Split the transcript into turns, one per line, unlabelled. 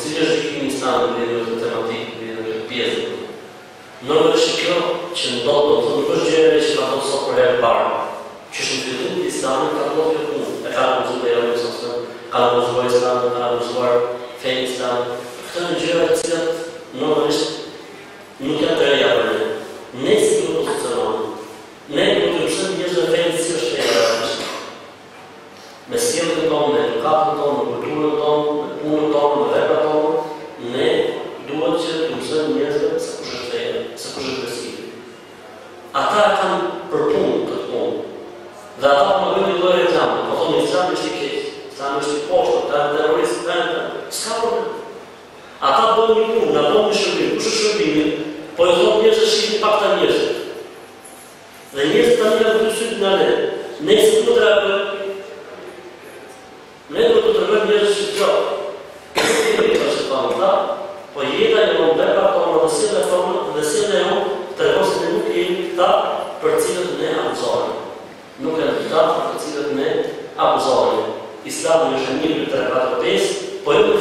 cili është gjykimi Islamit lidhur me këtë tematikë, lidhur me këtë pjesë. Normalisht kjo që ndodh, do të thotë, nuk është gjë që ka ndodhur sot për herë të parë. Që është në fillim të Islamit ka ndodhur kjo punë. E ka mësuar Islami, ka mësuar Islami, ka mësuar fenë Islam. Këto janë gjëra të cilat normalisht nuk janë të reja për ne. Ne si opozicionon, ne do të mësojmë njerëzve fenë si është feja. Me sjelljen tonë, me edukatën tonë, me kulturën tonë, me punën tonë, me veprat tonë, ne duhet që të mësojmë njerëzve se kush është feja, se kush është besimi. Ata kanë për punë këtë punë. Dhe ata po bëjnë një lloj reklame, po thonë Islami është i keq, Islami është i poshtë, ta terrorist, s'ka problem. Ata bëjnë një punë, na bëjnë një shërbim, kush është shërbimi? Po e thonë njerëzit shihni pak ta njerëzit. Dhe njerëzit tani janë të syt nga ne. Ne si do të reagojmë? Ne do të tregojmë njerëzit që nuk kemi të shpëtojmë ta, po jeta e në vepra tonë dhe sjellja tonë dhe sjellja jonë tregon se ne nuk jemi këta për cilët ne abuzohemi. Nuk janë këta për cilët ne abuzohemi. Islami është një 3-4-5, po jo